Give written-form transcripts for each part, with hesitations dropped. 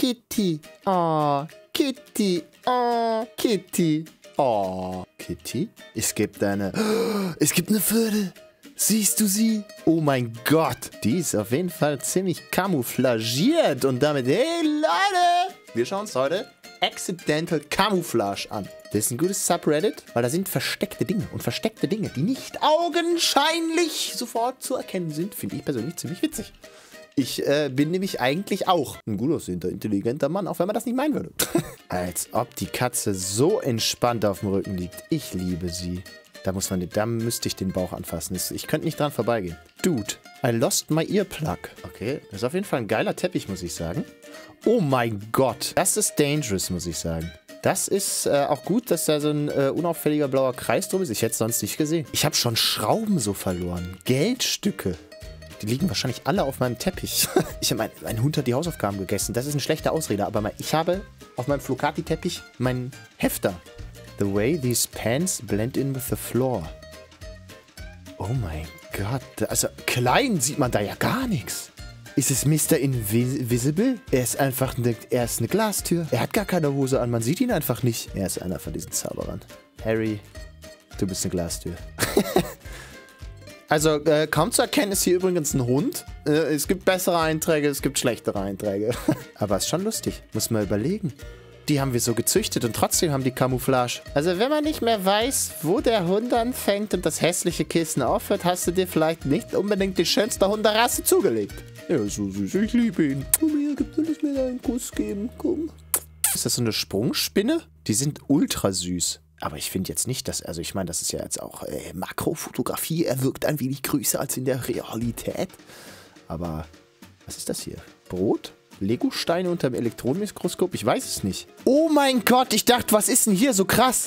Kitty. Oh, Kitty. Oh, Kitty. Oh, Kitty? Es gibt eine Pferde. Siehst du sie? Oh mein Gott. Die ist auf jeden Fall ziemlich camouflagiert. Und damit, hey Leute, wir schauen uns heute Accidental Camouflage an. Das ist ein gutes Subreddit, weil da sind versteckte Dinge. Und versteckte Dinge, die nicht augenscheinlich sofort zu erkennen sind, finde ich persönlich ziemlich witzig. Ich bin nämlich eigentlich auch ein gut aussehender, intelligenter Mann, auch wenn man das nicht meinen würde. Als ob die Katze so entspannt auf dem Rücken liegt. Ich liebe sie. Da müsste ich den Bauch anfassen. Ich könnte nicht dran vorbeigehen. Dude, I lost my earplug. Okay, das ist auf jeden Fall ein geiler Teppich, muss ich sagen. Oh mein Gott, das ist dangerous, muss ich sagen. Das ist auch gut, dass da so ein unauffälliger blauer Kreis drum ist. Ich hätte es sonst nicht gesehen. Ich habe schon Schrauben so verloren. Geldstücke. Die liegen wahrscheinlich alle auf meinem Teppich. Mein Hund hat die Hausaufgaben gegessen. Das ist eine schlechte Ausrede. Aber ich habe auf meinem Flocati-Teppich meinen Hefter. The way these pants blend in with the floor. Oh mein Gott. Also klein sieht man da ja gar nichts. Ist es Mr. Invisible? Er ist eine Glastür. Er hat gar keine Hose an. Man sieht ihn einfach nicht. Er ist einer von diesen Zauberern. Harry, du bist eine Glastür. Also, kaum zu erkennen ist hier übrigens ein Hund. Es gibt bessere Einträge, es gibt schlechtere Einträge. Aber ist schon lustig. Muss man überlegen. Die haben wir so gezüchtet und trotzdem haben die Camouflage. Also, wenn man nicht mehr weiß, wo der Hund anfängt und das hässliche Kissen aufhört, hast du dir vielleicht nicht unbedingt die schönste Hunderasse zugelegt. Er ist so süß, ich liebe ihn. Komm her, lass mir einen Kuss geben, komm. Ist das so eine Sprungspinne? Die sind ultra süß. Aber ich finde jetzt nicht, also ich meine, das ist ja jetzt auch Makrofotografie. Er wirkt ein wenig größer als in der Realität. Aber was ist das hier? Brot? Legosteine unter dem Elektronenmikroskop? Ich weiß es nicht. Oh mein Gott, ich dachte, was ist denn hier so krass?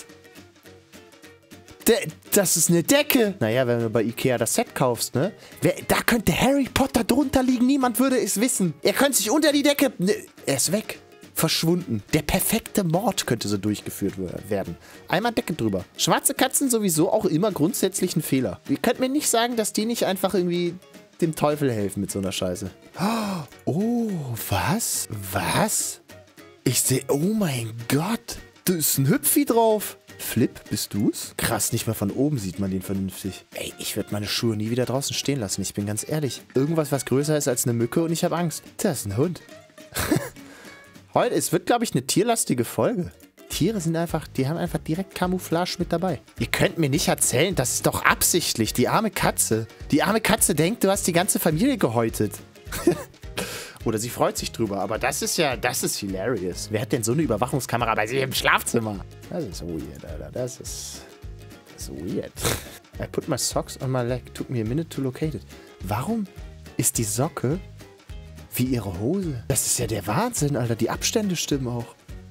Das ist eine Decke. Naja, wenn du bei Ikea das Set kaufst, ne? Da könnte Harry Potter drunter liegen. Niemand würde es wissen. Er könnte sich unter die Decke... Er ist weg. Verschwunden. Der perfekte Mord könnte so durchgeführt werden. Einmal Decke drüber. Schwarze Katzen sowieso auch immer grundsätzlich ein Fehler. Ihr könnt mir nicht sagen, dass die nicht einfach irgendwie dem Teufel helfen mit so einer Scheiße. Oh, was? Was? Ich sehe... Oh mein Gott. Da ist ein Hüpfi drauf. Flip, bist du's? Krass, nicht mal von oben sieht man den vernünftig. Ey, ich würde meine Schuhe nie wieder draußen stehen lassen. Ich bin ganz ehrlich. Irgendwas, was größer ist als eine Mücke und ich habe Angst. Das ist ein Hund. Es wird, glaube ich, eine tierlastige Folge. Tiere sind einfach, die haben einfach direkt Camouflage mit dabei. Ihr könnt mir nicht erzählen, das ist doch absichtlich. Die arme Katze. Die arme Katze denkt, du hast die ganze Familie gehäutet. Oder sie freut sich drüber. Aber das ist hilarious. Wer hat denn so eine Überwachungskamera bei sich im Schlafzimmer? Das ist weird, Alter. Das ist weird. I put my socks on my leg. Took me a minute to locate it. Warum ist die Socke wie ihre Hose? Das ist ja der Wahnsinn, Alter. Die Abstände stimmen auch.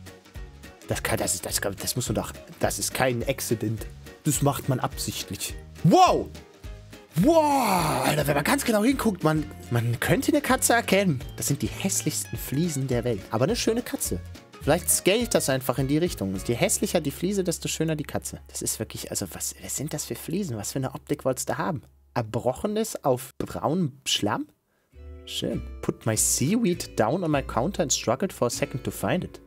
Das muss man doch... Das ist kein Accident. Das macht man absichtlich. Wow! Wow! Alter, wenn man ganz genau hinguckt, man könnte eine Katze erkennen. Das sind die hässlichsten Fliesen der Welt. Aber eine schöne Katze. Vielleicht scaled das einfach in die Richtung. Je hässlicher die Fliese, desto schöner die Katze. Das ist wirklich... Also, was sind das für Fliesen? Was für eine Optik wolltest du haben? Erbrochenes auf braunem Schlamm? Schön. Put my seaweed down on my counter and struggled for a second to find it.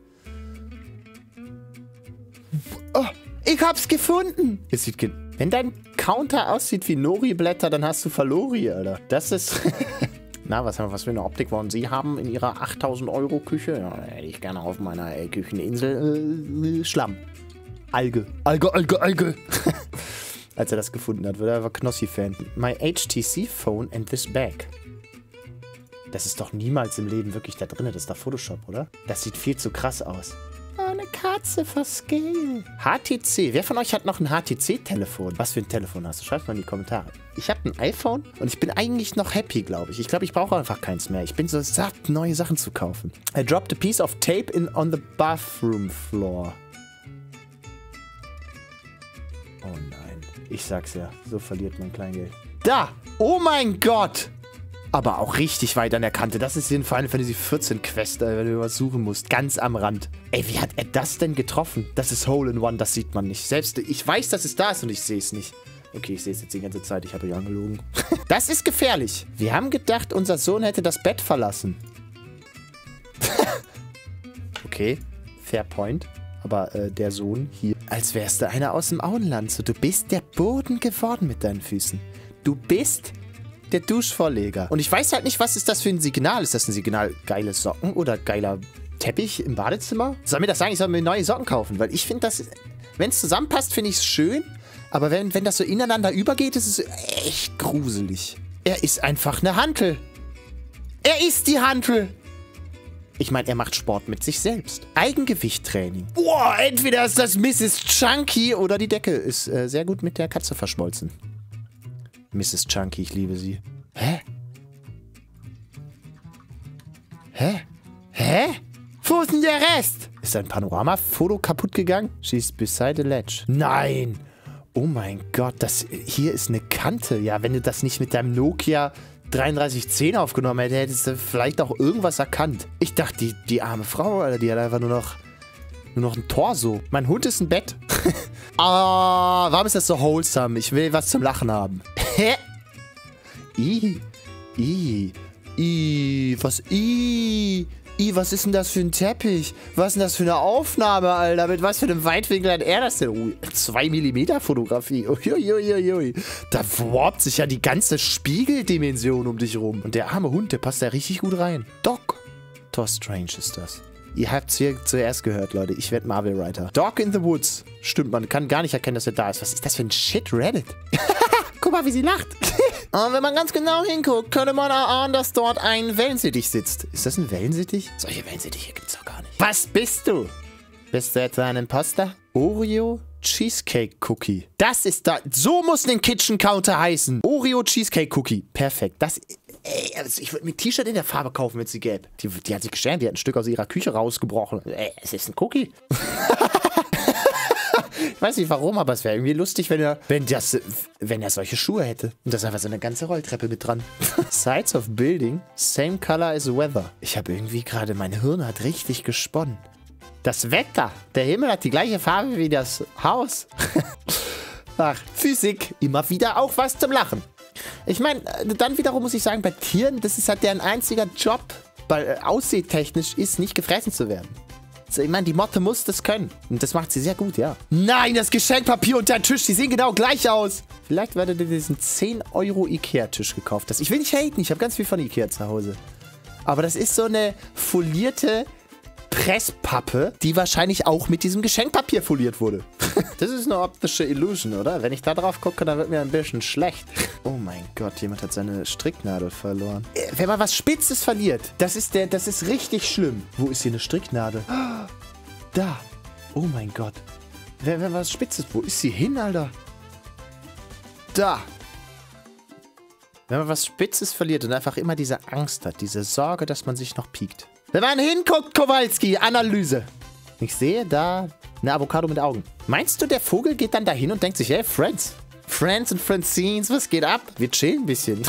Oh, ich hab's gefunden! Wenn dein Counter aussieht wie Nori-Blätter, dann hast du Verlori, Alter. Das ist... Na, was für eine Optik wollen Sie haben in Ihrer 8000-Euro-Küche? Ja, hätte ich gerne auf meiner Kücheninsel Schlamm. Alge. Als er das gefunden hat, war er Knossi-Fan. My HTC Phone and this bag. Das ist doch niemals im Leben wirklich da drin. Das ist doch Photoshop, oder? Das sieht viel zu krass aus. Oh, eine Katze for Scale. HTC. Wer von euch hat noch ein HTC-Telefon? Was für ein Telefon hast du? Schreibt mal in die Kommentare. Ich habe ein iPhone und ich bin eigentlich noch happy, glaube ich. Ich glaube, ich brauche einfach keins mehr. Ich bin so satt, neue Sachen zu kaufen. I dropped a piece of tape on the bathroom floor. Oh nein. Ich sag's ja. So verliert man Kleingeld. Da! Oh mein Gott! Aber auch richtig weit an der Kante. Das ist hier ein Final Fantasy 14 Quest, wenn du was suchen musst. Ganz am Rand. Ey, wie hat er das denn getroffen? Das ist Hole in One, das sieht man nicht. Selbst ich weiß, dass es da ist und ich sehe es nicht. Okay, ich sehe es jetzt die ganze Zeit. Ich habe ja angelogen. Das ist gefährlich. Wir haben gedacht, unser Sohn hätte das Bett verlassen. Okay, fair point. Aber der Sohn hier, als wärst du einer aus dem Auenland. So, du bist der Boden geworden mit deinen Füßen. Du bist der Duschvorleger. Und ich weiß halt nicht, was ist das für ein Signal? Ist das ein Signal geile Socken oder geiler Teppich im Badezimmer? Soll mir das sagen, ich soll mir neue Socken kaufen? Weil ich finde das, wenn es zusammenpasst, finde ich es schön. Aber wenn das so ineinander übergeht, ist es echt gruselig. Er ist einfach eine Hantel. Er ist die Hantel. Ich meine, er macht Sport mit sich selbst. Eigengewichttraining. Boah, entweder ist das Mrs. Chunky oder die Decke ist sehr gut mit der Katze verschmolzen. Mrs. Chunky, ich liebe sie. Hä? Hä? Hä? Wo ist denn der Rest? Ist ein Panoramafoto kaputt gegangen? She's beside a ledge. Nein! Oh mein Gott, das hier ist eine Kante. Ja, wenn du das nicht mit deinem Nokia 3310 aufgenommen hättest du vielleicht auch irgendwas erkannt. Ich dachte, die arme Frau, Alter, die hat einfach nur noch ein Torso. Mein Hund ist ein Bett. Warum ist das so wholesome? Ich will was zum Lachen haben. Hä? Was ist denn das für ein Teppich? Was ist denn das für eine Aufnahme, Alter? Mit was für einem Weitwinkel hat er das denn? 2 mm Fotografie. Uiuiuiui. Da warpt sich ja die ganze Spiegeldimension um dich rum. Und der arme Hund, der passt da richtig gut rein. Doctor Strange ist das. Ihr habt es hier zuerst gehört, Leute. Ich werde Marvel-Writer. Dog in the Woods. Stimmt, man kann gar nicht erkennen, dass er da ist. Was ist das für ein Shit-Reddit? Guck mal, wie sie lacht. Und wenn man ganz genau hinguckt, könnte man erahnen, dass dort ein Wellensittich sitzt. Ist das ein Wellensittich? Solche Wellensittiche gibt's doch gar nicht. Was bist du? Bist du etwa ein Imposter? Oreo Cheesecake Cookie. Das ist da. So muss ein Kitchen Counter heißen. Oreo Cheesecake Cookie. Perfekt. Das. Ey, also ich würde mir ein T-Shirt in der Farbe kaufen, wenn sie gäbe. Die hat sich geschämt, die hat ein Stück aus ihrer Küche rausgebrochen. Ey, es ist ein Cookie. Ich weiß nicht warum, aber es wäre irgendwie lustig, wenn er solche Schuhe hätte. Und da ist einfach so eine ganze Rolltreppe mit dran. Sides of building, same color as weather. Ich habe irgendwie gerade, mein Hirn hat richtig gesponnen. Das Wetter. Der Himmel hat die gleiche Farbe wie das Haus. Ach, Physik. Immer wieder auch was zum Lachen. Ich meine, dann wiederum muss ich sagen, bei Tieren, das ist halt deren einziger Job, weil aussiehtechnisch ist, nicht gefressen zu werden. Ich meine, die Motte muss das können. Und das macht sie sehr gut, ja. Nein, das Geschenkpapier und der Tisch, die sehen genau gleich aus. Vielleicht werdet ihr diesen 10 € Ikea-Tisch gekauft. Ich will nicht haten, ich habe ganz viel von Ikea zu Hause. Aber das ist so eine folierte Presspappe, die wahrscheinlich auch mit diesem Geschenkpapier foliert wurde. Das ist eine optische Illusion, oder? Wenn ich da drauf gucke, dann wird mir ein bisschen schlecht. Oh mein Gott, jemand hat seine Stricknadel verloren. Wenn man was Spitzes verliert, das ist richtig schlimm. Wo ist hier eine Stricknadel? Da. Oh mein Gott. Wenn was Spitzes, wo ist sie hin, Alter? Da. Wenn man was Spitzes verliert und einfach immer diese Angst hat, diese Sorge, dass man sich noch piekt. Wenn man hinguckt, Kowalski, Analyse. Ich sehe da eine Avocado mit Augen. Meinst du, der Vogel geht dann dahin und denkt sich, hey, Friends und Francines, was geht ab? Wir chillen ein bisschen.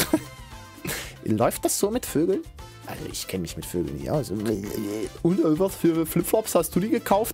Läuft das so mit Vögeln? Also ich kenne mich mit Vögeln nicht aus. Und was für Flipflops hast du die gekauft?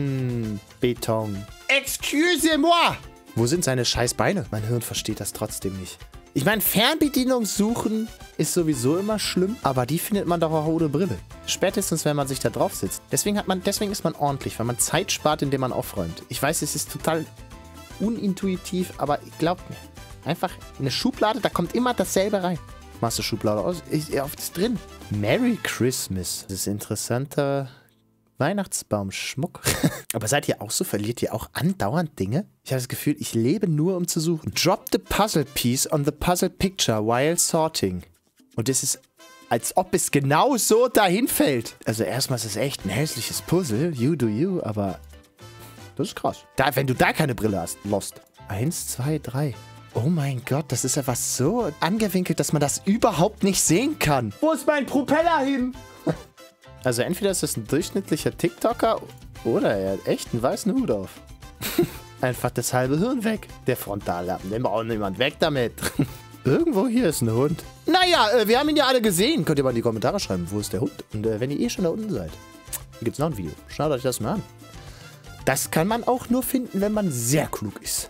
Beton. Excusez-moi! Wo sind seine scheiß Beine? Mein Hirn versteht das trotzdem nicht. Ich meine, Fernbedienung suchen ist sowieso immer schlimm, aber die findet man doch auch ohne Brille. Spätestens, wenn man sich da drauf sitzt. Deswegen ist man ordentlich, weil man Zeit spart, indem man aufräumt. Ich weiß, es ist total unintuitiv, aber glaubt mir. Einfach eine Schublade, da kommt immer dasselbe rein. Machst du Schublade aus? Auf das drin. Merry Christmas. Das ist interessanter Weihnachtsbaumschmuck. Aber seid ihr auch so? Verliert ihr auch andauernd Dinge? Ich habe das Gefühl, ich lebe nur, um zu suchen. Drop the puzzle piece on the puzzle picture while sorting. Und es ist, als ob es genau so dahin fällt. Also erstmal ist es echt ein hässliches Puzzle. You do you, aber das ist krass. Wenn du da keine Brille hast, lost. 1, 2, 3. Oh mein Gott, das ist einfach so angewinkelt, dass man das überhaupt nicht sehen kann. Wo ist mein Propeller hin? Also entweder ist das ein durchschnittlicher TikToker oder er hat echt einen weißen Hut auf. Einfach das halbe Hirn weg. Der Frontallappen, den braucht niemand weg damit. Irgendwo hier ist ein Hund. Naja, wir haben ihn ja alle gesehen. Könnt ihr mal in die Kommentare schreiben, wo ist der Hund? Und wenn ihr schon da unten seid, gibt es noch ein Video. Schaut euch das mal an. Das kann man auch nur finden, wenn man sehr klug ist.